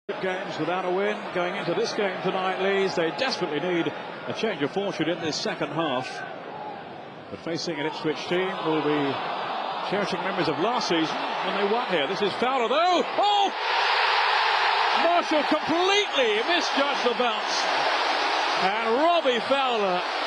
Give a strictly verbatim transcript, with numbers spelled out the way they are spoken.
Games without a win going into this game tonight, Leeds. They desperately need a change of fortune in this second half. But facing an Ipswich team will be cherishing memories of last season when they won here. This is Fowler though. Oh! Marshall completely misjudged the bounce. And Robbie Fowler